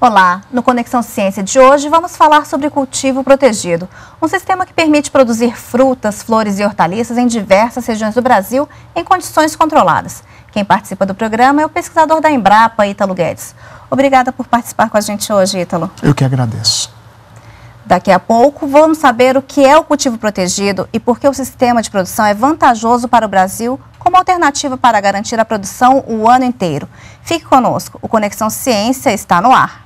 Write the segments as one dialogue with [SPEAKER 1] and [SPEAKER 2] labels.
[SPEAKER 1] Olá, no Conexão Ciência de hoje vamos falar sobre cultivo protegido, um sistema que permite produzir frutas, flores e hortaliças em diversas regiões do Brasil em condições controladas. Quem participa do programa é o pesquisador da Embrapa, Ítalo Guedes. Obrigada por participar com a gente hoje, Ítalo.
[SPEAKER 2] Eu que agradeço.
[SPEAKER 1] Daqui a pouco vamos saber o que é o cultivo protegido e por que o sistema de produção é vantajoso para o Brasil como alternativa para garantir a produção o ano inteiro. Fique conosco, o Conexão Ciência está no ar.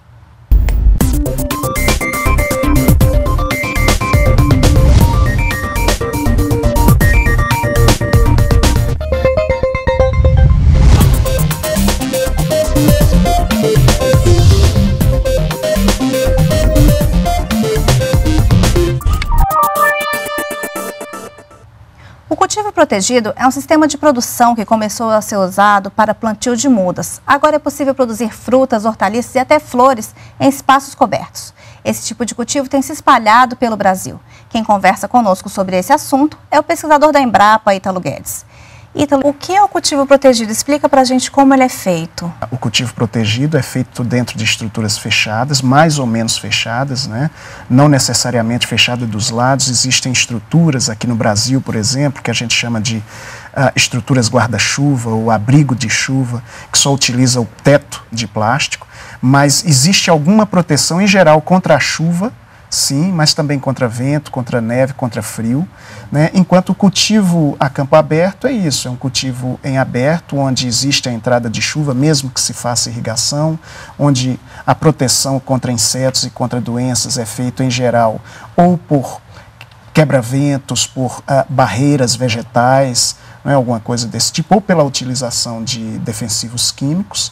[SPEAKER 1] O cultivo protegido é um sistema de produção que começou a ser usado para plantio de mudas. Agora é possível produzir frutas, hortaliças e até flores em espaços cobertos. Esse tipo de cultivo tem se espalhado pelo Brasil. Quem conversa conosco sobre esse assunto é o pesquisador da Embrapa, Ítalo Guedes. Ítalo, o que é o cultivo protegido? Explica para a gente como ele é feito.
[SPEAKER 2] O cultivo protegido é feito dentro de estruturas fechadas, mais ou menos fechadas, né? Não necessariamente fechada dos lados. Existem estruturas aqui no Brasil, por exemplo, que a gente chama de estruturas guarda-chuva ou abrigo de chuva, que só utiliza o teto de plástico, mas existe alguma proteção em geral contra a chuva, sim, mas também contra vento, contra neve, contra frio, né? Enquanto o cultivo a campo aberto é isso, é um cultivo em aberto, onde existe a entrada de chuva, mesmo que se faça irrigação, onde a proteção contra insetos e contra doenças é feita em geral ou por quebra-ventos, por barreiras vegetais, não é alguma coisa desse tipo, ou pela utilização de defensivos químicos,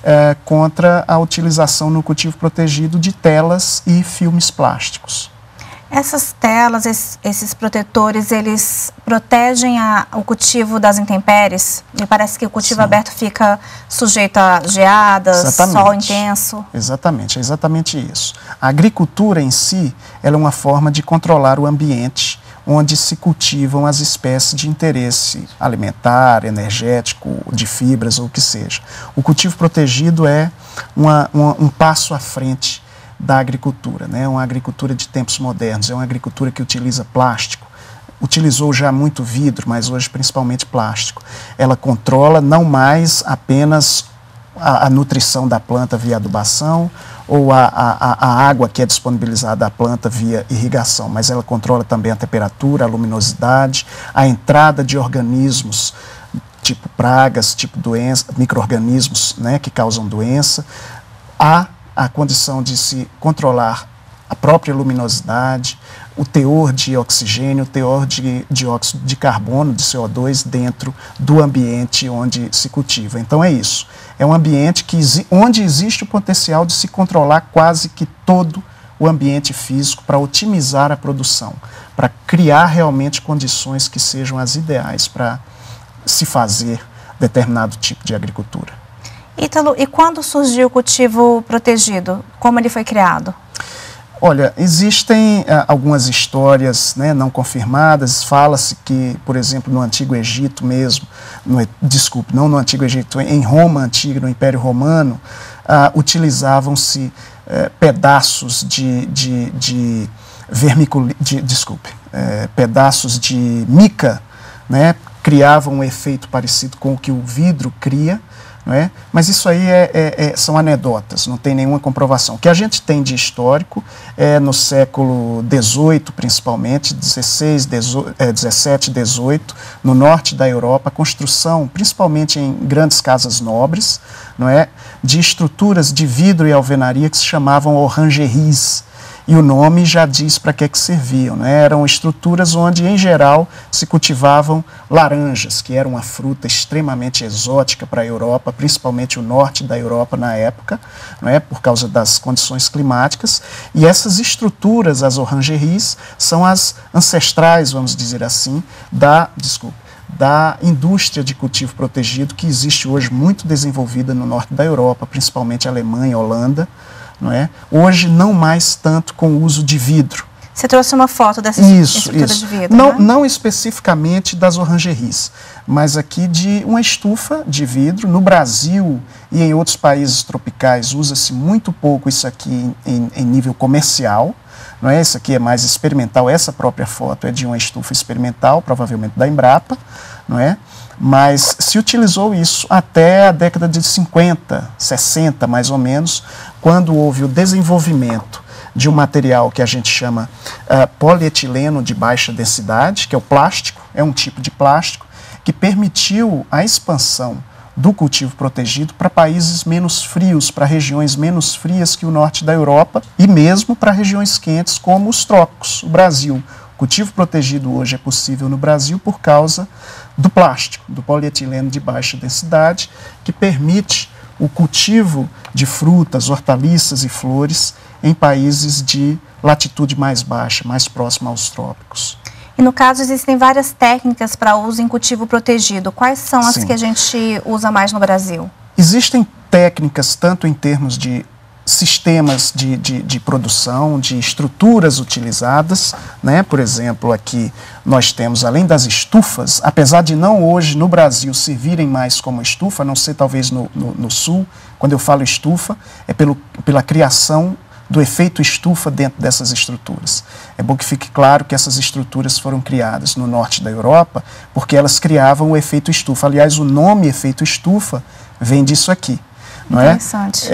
[SPEAKER 2] contra a utilização no cultivo protegido de telas e filmes plásticos.
[SPEAKER 1] Essas telas, esses protetores, eles protegem o cultivo das intempéries? Me parece que o cultivo aberto fica sujeito a geadas, sol intenso.
[SPEAKER 2] Exatamente, é exatamente isso. A agricultura em si, ela é uma forma de controlar o ambiente onde se cultivam as espécies de interesse alimentar, energético, de fibras ou o que seja. O cultivo protegido é um passo à frente da agricultura, né? Uma agricultura de tempos modernos, é uma agricultura que utiliza plástico. Utilizou já muito vidro, mas hoje principalmente plástico. Ela controla não mais apenas a nutrição da planta via adubação ou a água que é disponibilizada à planta via irrigação, mas ela controla também a temperatura, a luminosidade, a entrada de organismos tipo pragas, tipo doença, micro-organismos, né, que causam doença, a condição de se controlar a própria luminosidade, o teor de oxigênio, o teor de dióxido de carbono, de CO2, dentro do ambiente onde se cultiva. Então é isso, é um ambiente onde existe o potencial de se controlar quase que todo o ambiente físico para otimizar a produção, para criar realmente condições que sejam as ideais para se fazer determinado tipo de agricultura.
[SPEAKER 1] Ítalo, e quando surgiu o cultivo protegido? Como ele foi criado?
[SPEAKER 2] Olha, existem algumas histórias, né, não confirmadas. Fala-se que, por exemplo, no Antigo Egito mesmo, não no Antigo Egito, em Roma Antiga, no Império Romano, utilizavam-se pedaços pedaços de mica, né, criavam um efeito parecido com o que o vidro cria. Não é? Mas isso aí são anedotas, não tem nenhuma comprovação. O que a gente tem de histórico é no século XVIII, principalmente, XVII, XVIII, no norte da Europa, a construção, principalmente em grandes casas nobres, não é? De estruturas de vidro e alvenaria que se chamavam orangeries. E o nome já diz para que serviam, né? Eram estruturas onde, em geral, se cultivavam laranjas, que era uma fruta extremamente exótica para a Europa, principalmente o norte da Europa na época, não é? Por causa das condições climáticas. E essas estruturas, as orangeries, são as ancestrais, vamos dizer assim, da indústria de cultivo protegido que existe hoje muito desenvolvida no norte da Europa, principalmente Alemanha, Holanda. Não é? Hoje não mais tanto com o uso de vidro,
[SPEAKER 1] Você trouxe uma foto dessa estrutura de vidro,
[SPEAKER 2] não,
[SPEAKER 1] né?
[SPEAKER 2] Não especificamente das orangeries, mas aqui de uma estufa de vidro. No Brasil e em outros países tropicais usa-se muito pouco isso aqui em nível comercial. Não é? Isso aqui é mais experimental. Essa própria foto é de uma estufa experimental, provavelmente da Embrapa, não é? Mas se utilizou isso até a década de 50, 60 mais ou menos, quando houve o desenvolvimento de um material que a gente chama polietileno de baixa densidade, que é o plástico, é um tipo de plástico, que permitiu a expansão do cultivo protegido para países menos frios, para regiões menos frias que o norte da Europa e mesmo para regiões quentes como os trópicos, o Brasil. O cultivo protegido hoje é possível no Brasil por causa do plástico, do polietileno de baixa densidade, que permite o cultivo de frutas, hortaliças e flores em países de latitude mais baixa, mais próxima aos trópicos.
[SPEAKER 1] E no caso existem várias técnicas para uso em cultivo protegido. Quais são as
[SPEAKER 2] Sim.
[SPEAKER 1] que a gente usa mais no Brasil?
[SPEAKER 2] Existem técnicas tanto em termos de sistemas de produção, de estruturas utilizadas, né? Por exemplo, aqui nós temos, além das estufas, apesar de não hoje no Brasil servirem mais como estufa, a não ser talvez no sul, quando eu falo estufa, é pela criação do efeito estufa dentro dessas estruturas. É bom que fique claro que essas estruturas foram criadas no norte da Europa porque elas criavam o efeito estufa. Aliás, o nome efeito estufa vem disso aqui. Não é?
[SPEAKER 1] Interessante.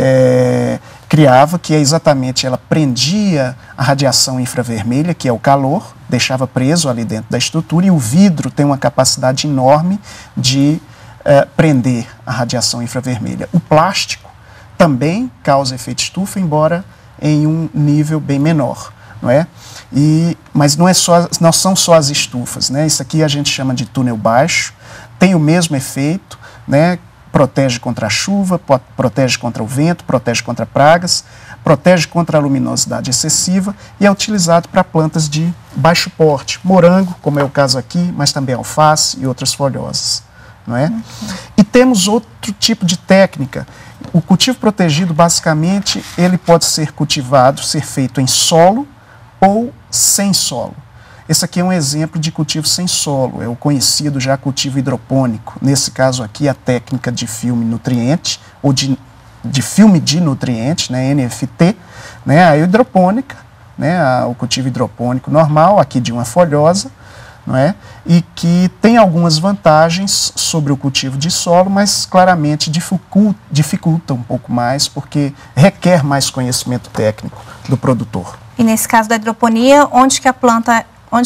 [SPEAKER 2] Criava que exatamente ela prendia a radiação infravermelha, que é o calor, deixava preso ali dentro da estrutura, e o vidro tem uma capacidade enorme de prender a radiação infravermelha. O plástico também causa efeito estufa, embora em um nível bem menor, não é? Mas não são só as estufas, né? Isso aqui a gente chama de túnel baixo, tem o mesmo efeito, né? Protege contra a chuva, protege contra o vento, protege contra pragas, protege contra a luminosidade excessiva e é utilizado para plantas de baixo porte, morango, como é o caso aqui, mas também alface e outras folhosas, não é? E temos outro tipo de técnica. O cultivo protegido, basicamente, ele pode ser cultivado, ser feito em solo ou sem solo. Esse aqui é um exemplo de cultivo sem solo, é o conhecido já cultivo hidropônico. Nesse caso aqui, a técnica de filme nutriente, ou de filme de nutriente, né, NFT, né, a hidropônica, né, o cultivo hidropônico normal, aqui de uma folhosa, não é? E que tem algumas vantagens sobre o cultivo de solo, mas claramente dificulta um pouco mais, porque requer mais conhecimento técnico do produtor.
[SPEAKER 1] E nesse caso da hidroponia, onde que a planta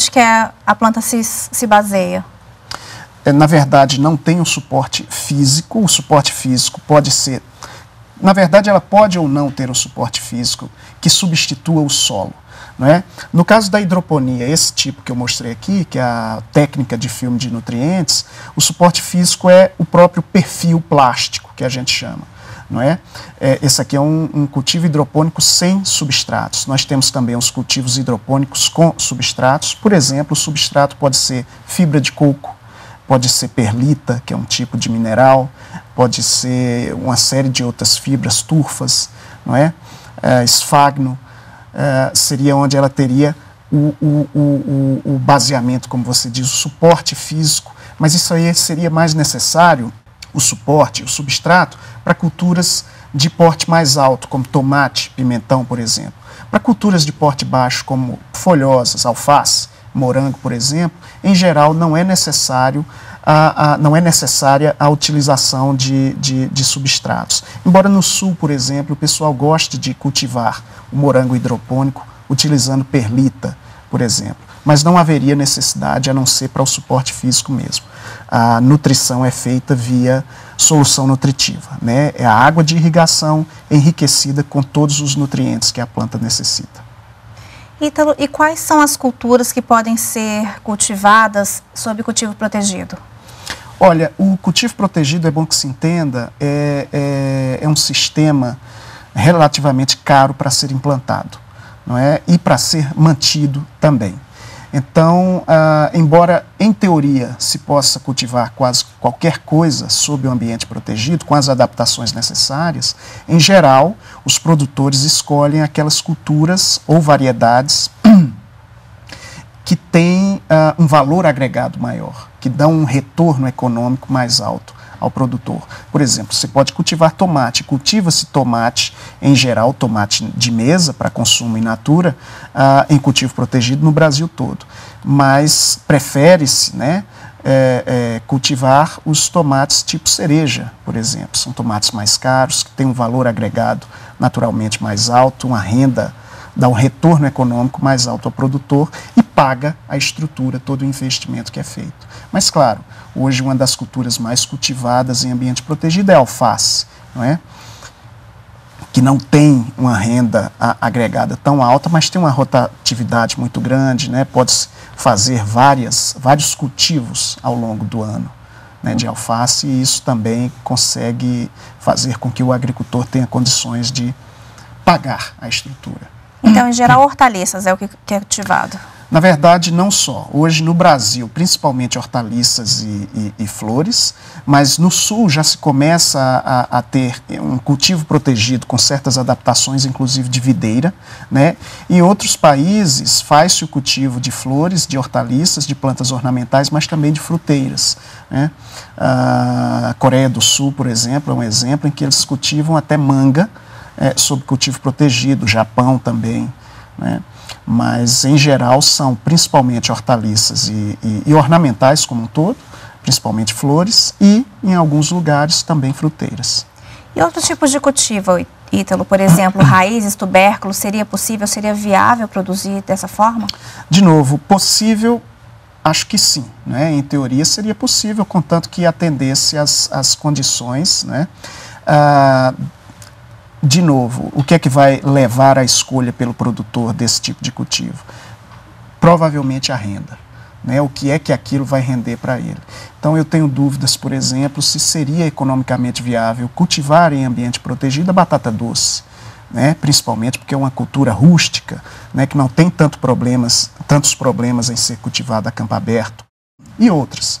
[SPEAKER 1] se baseia?
[SPEAKER 2] Na verdade, não tem um suporte físico. O suporte físico pode ser... Na verdade, ela pode ou não ter um suporte físico que substitua o solo, não é? No caso da hidroponia, esse tipo que eu mostrei aqui, que é a técnica de filme de nutrientes, o suporte físico é o próprio perfil plástico, que a gente chama. Não é? Esse aqui é um cultivo hidropônico sem substratos. Nós temos também os cultivos hidropônicos com substratos. Por exemplo, o substrato pode ser fibra de coco, pode ser perlita, que é um tipo de mineral, pode ser uma série de outras fibras, turfas, não é? Esfagno, seria onde ela teria o baseamento, como você diz, o suporte físico, mas isso aí seria mais necessário, o suporte, o substrato, para culturas de porte mais alto, como tomate, pimentão, por exemplo. Para culturas de porte baixo, como folhosas, alface, morango, por exemplo, em geral não é necessária a utilização de substratos. Embora no sul, por exemplo, o pessoal goste de cultivar o morango hidropônico utilizando perlita, por exemplo. Mas não haveria necessidade, a não ser para o suporte físico mesmo. A nutrição é feita via solução nutritiva, né? É a água de enriquecida com todos os nutrientes que a planta necessita.
[SPEAKER 1] Ítalo, e quais são as culturas que podem ser cultivadas sob cultivo protegido?
[SPEAKER 2] Olha, o cultivo protegido, é bom que se entenda, é um sistema relativamente caro para ser implantado, não é? E para ser mantido também. Então, embora em teoria se possa cultivar quase qualquer coisa sob o ambiente protegido, com as adaptações necessárias, em geral, os produtores escolhem aquelas culturas ou variedades que têm um valor agregado maior, que dão um retorno econômico mais alto ao produtor. Por exemplo, você pode cultivar tomate, cultiva-se tomate, em geral, tomate de mesa para consumo in natura, em cultivo protegido no Brasil todo. Mas prefere-se, né, cultivar os tomates tipo cereja, por exemplo. São tomates mais caros, que têm um valor agregado naturalmente mais alto, uma renda, dá um retorno econômico mais alto ao produtor e paga a estrutura, todo o investimento que é feito. Mas, claro, hoje uma das culturas mais cultivadas em ambiente protegido é a alface, não é? Que não tem uma renda agregada tão alta, mas tem uma rotatividade muito grande, né? Pode-se fazer vários cultivos ao longo do ano, né, de alface, e isso também consegue fazer com que o agricultor tenha condições de pagar a estrutura.
[SPEAKER 1] Então, em geral, hortaliças é o que é cultivado?
[SPEAKER 2] Na verdade, não só. Hoje no Brasil, principalmente hortaliças e flores, mas no sul já se começa a ter um cultivo protegido com certas adaptações, inclusive de videira, né? Em outros países faz-se o cultivo de flores, de hortaliças, de plantas ornamentais, mas também de fruteiras, né? A Coreia do Sul, por exemplo, é um exemplo em que eles cultivam até manga sob cultivo protegido, Japão também, né? Mas, em geral, são principalmente hortaliças e ornamentais como um todo, principalmente flores, e, em alguns lugares, também fruteiras.
[SPEAKER 1] E outros tipos de cultivo, Ítalo? Por exemplo, raízes, tubérculos, seria possível, seria viável produzir dessa forma?
[SPEAKER 2] De novo, possível, acho que sim, né? Em teoria seria possível, contanto que atendesse às condições, né? De novo, o que é que vai levar à escolha pelo produtor desse tipo de cultivo? Provavelmente a renda, né? O que é que aquilo vai render para ele. Então eu tenho dúvidas, por exemplo, se seria economicamente viável cultivar em ambiente protegido a batata doce, né? Principalmente porque é uma cultura rústica, né? Que não tem tantos problemas em ser cultivada a campo aberto, e outras.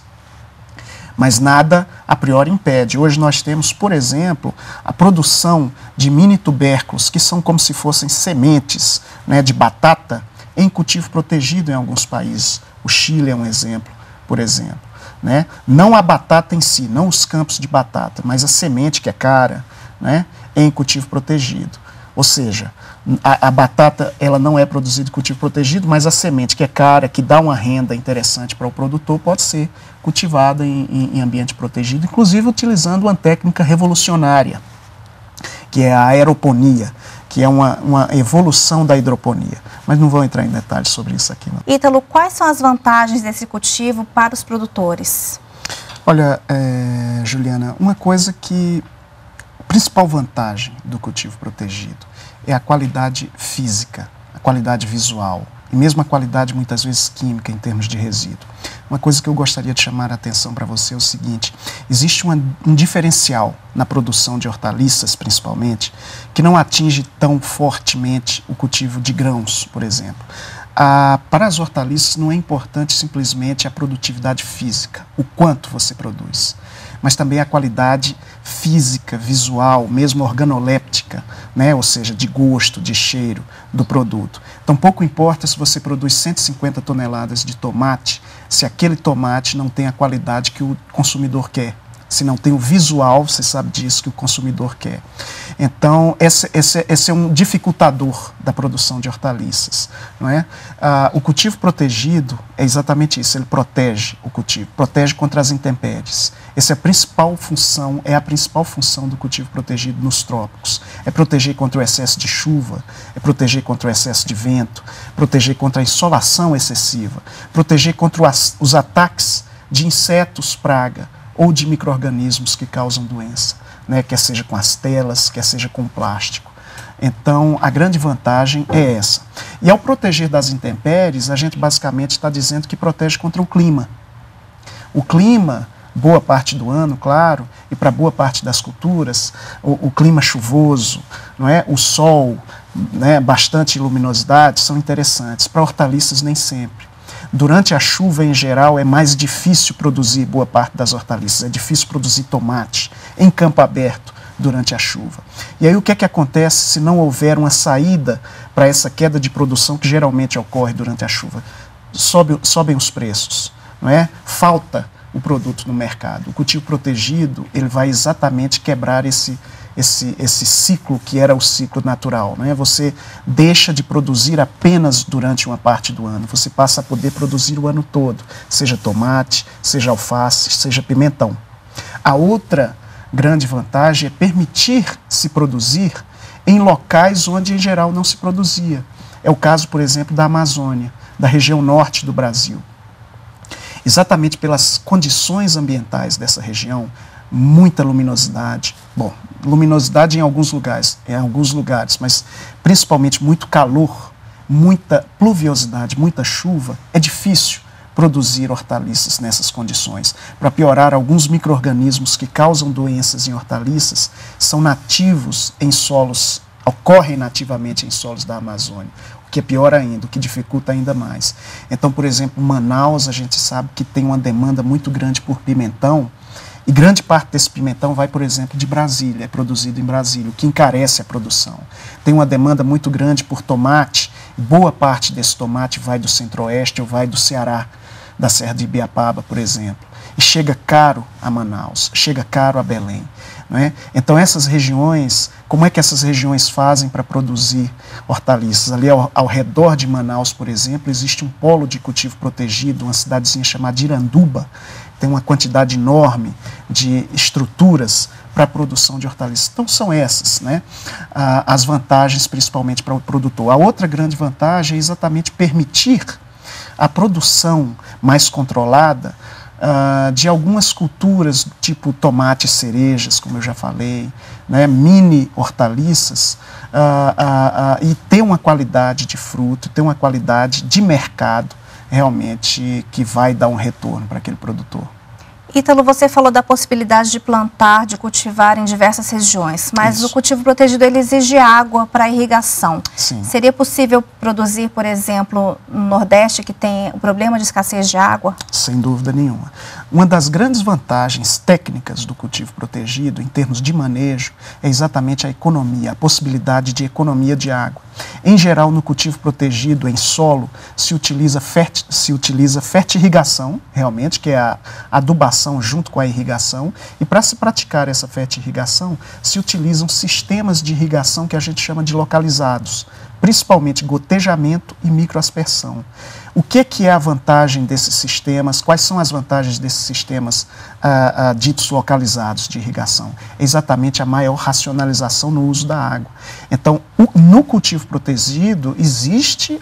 [SPEAKER 2] Mas nada a priori impede. Hoje nós temos, por exemplo, a produção de mini tubérculos, que são como se fossem sementes, né, de batata, em cultivo protegido em alguns países. O Chile é um exemplo, por exemplo, né? Não a batata em si, não os campos de batata, mas a semente, que é cara, né, em cultivo protegido. Ou seja, a batata ela não é produzida em cultivo protegido, mas a semente, que é cara, que dá uma renda interessante para o produtor, pode ser cultivada em ambiente protegido, inclusive utilizando uma técnica revolucionária, que é a aeroponia, que é uma evolução da hidroponia. Mas não vou entrar em detalhes sobre isso aqui, não.
[SPEAKER 1] Ítalo, quais são as vantagens desse cultivo para os produtores?
[SPEAKER 2] Olha, Juliana, uma coisa que... A principal vantagem do cultivo protegido é a qualidade física, a qualidade visual e mesmo a qualidade, muitas vezes, química em termos de resíduo. Uma coisa que eu gostaria de chamar a atenção para você é o seguinte: existe um diferencial na produção de hortaliças, principalmente, que não atinge tão fortemente o cultivo de grãos, por exemplo. Para as hortaliças não é importante simplesmente a produtividade física, o quanto você produz, mas também a qualidade física, visual, mesmo organoléptica, né? Ou seja, de gosto, de cheiro do produto. Então pouco importa se você produz 150 toneladas de tomate, se aquele tomate não tem a qualidade que o consumidor quer. Se não tem o visual, você sabe disso, que o consumidor quer. Então, esse é um dificultador da produção de hortaliças, não é? O cultivo protegido é exatamente isso, ele protege o cultivo, protege contra as intempéries. Essa é a principal função do cultivo protegido nos trópicos. É proteger contra o excesso de chuva, é proteger contra o excesso de vento, proteger contra a insolação excessiva, proteger contra os ataques de insetos praga, ou de micro-organismos que causam doença, né? Quer seja com as telas, quer seja com o plástico. Então, a grande vantagem é essa. E ao proteger das intempéries, a gente basicamente está dizendo que protege contra o clima. O clima, boa parte do ano, claro, e para boa parte das culturas, o clima chuvoso, não é? O sol, né? Bastante luminosidade, são interessantes. Para hortaliças, nem sempre. Durante a chuva, em geral, é mais difícil produzir boa parte das hortaliças. É difícil produzir tomate em campo aberto durante a chuva. E aí o que é que acontece se não houver uma saída para essa queda de produção que geralmente ocorre durante a chuva? sobem os preços, não é? Falta o produto no mercado. O cultivo protegido, ele vai exatamente quebrar esse ciclo que era o ciclo natural, não é? Você deixa de produzir apenas durante uma parte do ano, você passa a poder produzir o ano todo, seja tomate, seja alface, seja pimentão. A outra grande vantagem é permitir se produzir em locais onde em geral não se produzia. É o caso, por exemplo, da Amazônia, da região norte do Brasil. Exatamente pelas condições ambientais dessa região, muita luminosidade, luminosidade em alguns lugares, mas principalmente muito calor, muita pluviosidade, muita chuva, é difícil produzir hortaliças nessas condições. Para piorar, alguns micro-organismos que causam doenças em hortaliças são nativos em solos, ocorrem nativamente em solos da Amazônia, o que é pior ainda, o que dificulta ainda mais. Então, por exemplo, Manaus, a gente sabe que tem uma demanda muito grande por pimentão, e grande parte desse pimentão vai, por exemplo, de Brasília, é produzido em Brasília, o que encarece a produção. Tem uma demanda muito grande por tomate, boa parte desse tomate vai do centro-oeste ou vai do Ceará, da Serra de Ibiapaba, por exemplo. E chega caro a Manaus, chega caro a Belém. Não é? Então, essas regiões, como é que essas regiões fazem para produzir hortaliças? Ali ao redor de Manaus, por exemplo, existe um polo de cultivo protegido, uma cidadezinha chamada Iranduba, tem uma quantidade enorme de estruturas para a produção de hortaliças. Então, são essas, né, as vantagens, principalmente para o produtor. A outra grande vantagem é exatamente permitir a produção mais controlada de algumas culturas, tipo tomate e cerejas, como eu já falei, né, mini hortaliças, e ter uma qualidade de fruto, ter uma qualidade de mercado realmente que vai dar um retorno para aquele produtor.
[SPEAKER 1] Ítalo, você falou da possibilidade de plantar, de cultivar em diversas regiões, mas o cultivo protegido ele exige água para irrigação.
[SPEAKER 2] Sim.
[SPEAKER 1] Seria possível produzir, por exemplo, no Nordeste, que tem o problema de escassez de água?
[SPEAKER 2] Sem dúvida nenhuma. Uma das grandes vantagens técnicas do cultivo protegido, em termos de manejo, é exatamente a economia, a possibilidade de economia de água. Em geral, no cultivo protegido, em solo, se utiliza fertirrigação, realmente, que é a adubação junto com a irrigação, e para se praticar essa fertirrigação, se utilizam sistemas de irrigação que a gente chama de localizados, principalmente gotejamento e microaspersão. O que é a vantagem desses sistemas? Quais são as vantagens desses sistemas ditos localizados de irrigação? É exatamente a maior racionalização no uso da água. Então, no cultivo protegido, existe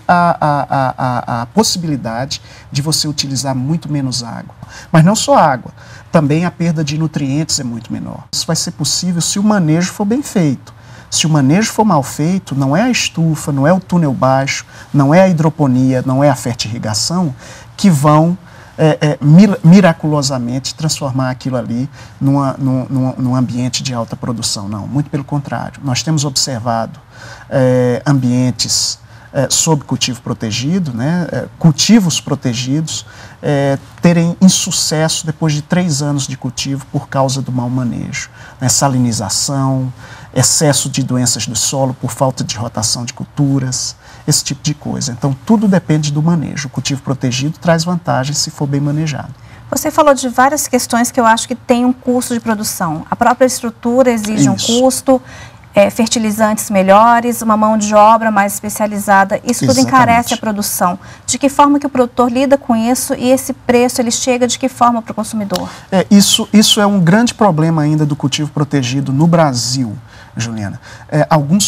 [SPEAKER 2] a possibilidade de você utilizar muito menos água. Mas não só água, também a perda de nutrientes é muito menor. Isso vai ser possível se o manejo for bem feito. Se o manejo for mal feito, não é a estufa, não é o túnel baixo, não é a hidroponia, não é a fertirrigação que vão miraculosamente transformar aquilo ali num ambiente de alta produção. Não, muito pelo contrário. Nós temos observado ambientes sob cultivo protegido, né, cultivos protegidos, terem insucesso depois de 3 anos de cultivo por causa do mau manejo, né, salinização, excesso de doenças do solo por falta de rotação de culturas, esse tipo de coisa. Então, tudo depende do manejo. O cultivo protegido traz vantagens se for bem manejado.
[SPEAKER 1] Você falou de várias questões que eu acho que tem um custo de produção. A própria estrutura exige um custo, fertilizantes melhores, uma mão de obra mais especializada. Isso tudo encarece a produção. De que forma que o produtor lida com isso e esse preço ele chega de que forma para o consumidor?
[SPEAKER 2] Isso é um grande problema ainda do cultivo protegido no Brasil, Juliana. Em alguns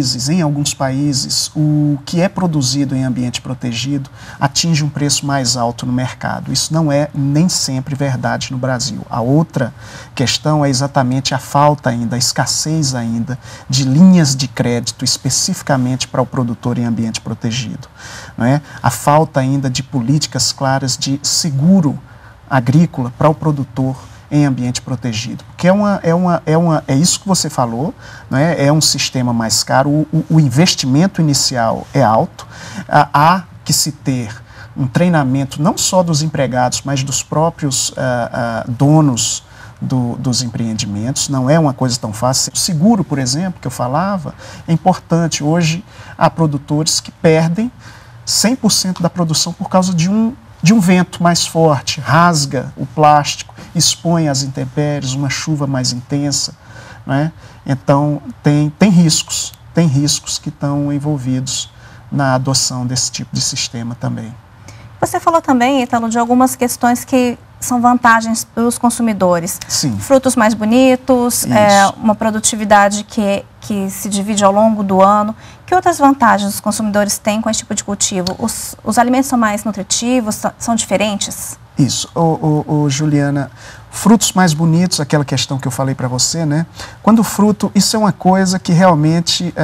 [SPEAKER 2] países, o que é produzido em ambiente protegido atinge um preço mais alto no mercado. Isso não é nem sempre verdade no Brasil. A outra questão é exatamente a falta ainda, a escassez ainda de linhas de crédito especificamente para o produtor em ambiente protegido. Não é? A falta ainda de políticas claras de seguro agrícola para o produtor em ambiente protegido, porque é isso que você falou, não é? É um sistema mais caro, o investimento inicial é alto, há que se ter um treinamento não só dos empregados, mas dos próprios donos dos empreendimentos, não é uma coisa tão fácil. O seguro, por exemplo, que eu falava, é importante. Hoje há produtores que perdem 100% da produção por causa de um vento mais forte, rasga o plástico, expõe às intempéries, uma chuva mais intensa, né? Então, tem riscos que estão envolvidos na adoção desse tipo de sistema também.
[SPEAKER 1] Você falou também, Ítalo, de algumas questões que são vantagens para os consumidores.
[SPEAKER 2] Sim.
[SPEAKER 1] Frutos mais bonitos, uma produtividade que se divide ao longo do ano. Que outras vantagens os consumidores têm com esse tipo de cultivo? Os alimentos são mais nutritivos, são diferentes?
[SPEAKER 2] Isso. Juliana, frutos mais bonitos, aquela questão que eu falei para você, né? Quando o fruto, isso é uma coisa que realmente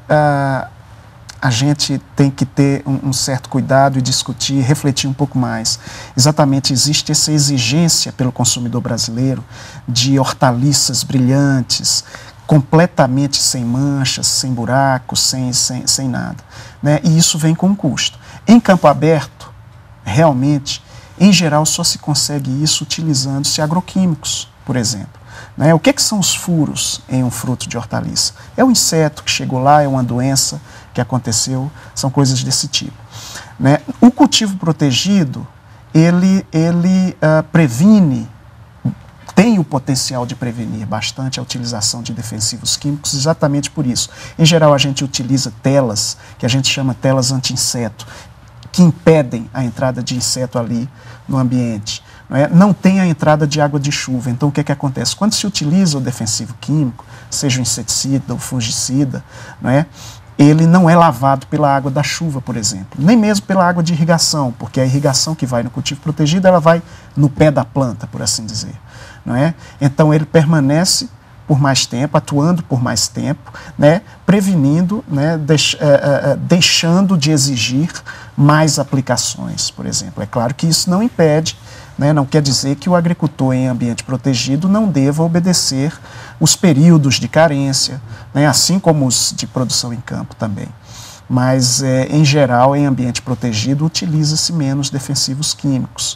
[SPEAKER 2] a gente tem que ter um certo cuidado e discutir, refletir um pouco mais. Exatamente, existe essa exigência pelo consumidor brasileiro de hortaliças brilhantes, completamente sem manchas, sem buracos, sem nada, né? E isso vem com um custo. Em campo aberto, realmente, em geral, só se consegue isso utilizando-se agroquímicos, por exemplo. Né? O que são os furos em um fruto de hortaliça? É um inseto que chegou lá, é uma doença que aconteceu, são coisas desse tipo. Né? O cultivo protegido, ele previne, tem o potencial de prevenir bastante a utilização de defensivos químicos, exatamente por isso. Em geral, a gente utiliza telas, que a gente chama telas anti-inseto, que impedem a entrada de inseto ali no ambiente. Não tem a entrada de água de chuva. Então, o que acontece? Quando se utiliza o defensivo químico, seja o inseticida ou fungicida, ele não é lavado pela água da chuva, por exemplo, nem mesmo pela água de irrigação, porque a irrigação que vai no cultivo protegido, ela vai no pé da planta, por assim dizer. Então, ele permanece por mais tempo, atuando por mais tempo, prevenindo, deixando de exigir mais aplicações, por exemplo. É claro que isso não impede, não quer dizer que o agricultor em ambiente protegido não deva obedecer os períodos de carência, assim como os de produção em campo também. Mas, em geral, em ambiente protegido, utiliza-se menos defensivos químicos.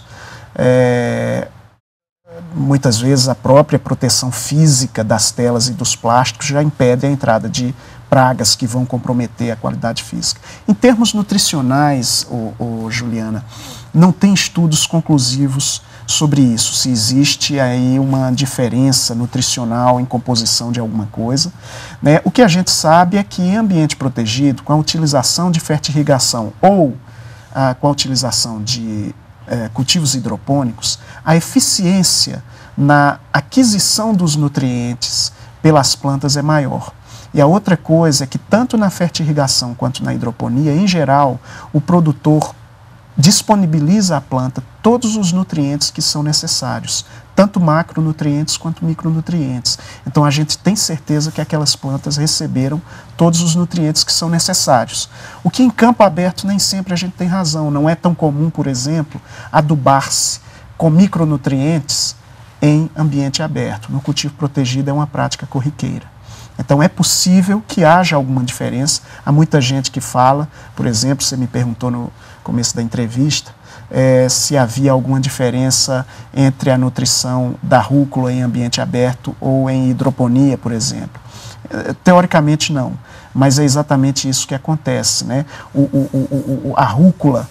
[SPEAKER 2] Muitas vezes a própria proteção física das telas e dos plásticos já impede a entrada de pragas que vão comprometer a qualidade física. Em termos nutricionais, Juliana, não tem estudos conclusivos sobre isso, se existe aí uma diferença nutricional em composição de alguma coisa. O que a gente sabe é que em ambiente protegido, com a utilização de fertirrigação ou com a utilização de cultivos hidropônicos, a eficiência na aquisição dos nutrientes pelas plantas é maior. E a outra coisa é que tanto na fertirrigação quanto na hidroponia, em geral, o produtor disponibiliza à planta todos os nutrientes que são necessários, tanto macronutrientes quanto micronutrientes. Então a gente tem certeza que aquelas plantas receberam todos os nutrientes que são necessários. O que em campo aberto nem sempre a gente tem razão. Não é tão comum, por exemplo, adubar-se com micronutrientes em ambiente aberto. No cultivo protegido é uma prática corriqueira. Então é possível que haja alguma diferença. Há muita gente que fala, por exemplo, você me perguntou no começo da entrevista, se havia alguma diferença entre a nutrição da rúcula em ambiente aberto ou em hidroponia, por exemplo. Teoricamente não, mas é exatamente isso que acontece, a rúcula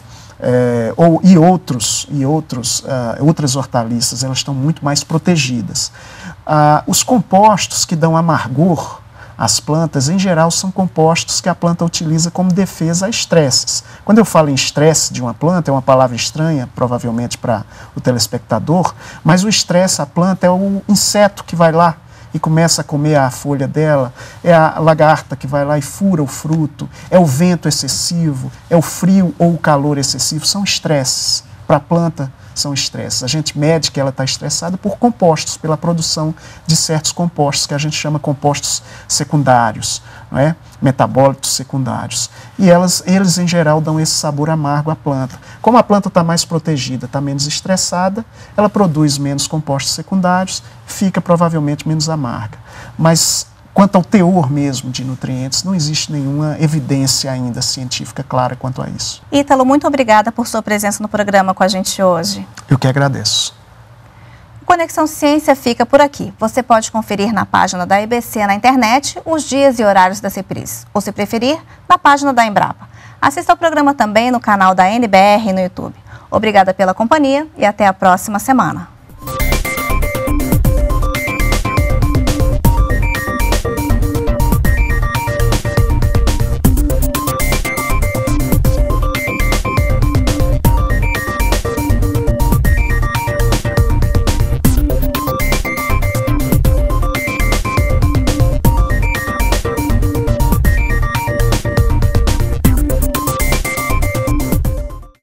[SPEAKER 2] outras hortaliças, elas estão muito mais protegidas. Os compostos que dão amargor às plantas, em geral, são compostos que a planta utiliza como defesa a estresses. Quando eu falo em estresse de uma planta, é uma palavra estranha, provavelmente para o telespectador, mas o estresse à planta é o inseto que vai lá e começa a comer a folha dela, é a lagarta que vai lá e fura o fruto, é o vento excessivo, é o frio ou o calor excessivo, são estresses. Para a planta, são estresses. A gente mede que ela está estressada por compostos, pela produção de certos compostos, que a gente chama compostos secundários, metabólitos secundários. E eles, em geral, dão esse sabor amargo à planta. Como a planta está mais protegida, está menos estressada, ela produz menos compostos secundários, fica provavelmente menos amarga. Mas, quanto ao teor mesmo de nutrientes, não existe nenhuma evidência ainda científica clara quanto a isso.
[SPEAKER 1] Ítalo, muito obrigada por sua presença no programa com a gente hoje.
[SPEAKER 2] Eu que agradeço.
[SPEAKER 1] O Conexão Ciência fica por aqui. Você pode conferir na página da EBC na internet os dias e horários das reprises, ou se preferir, na página da Embrapa. Assista ao programa também no canal da NBR no YouTube. Obrigada pela companhia e até a próxima semana.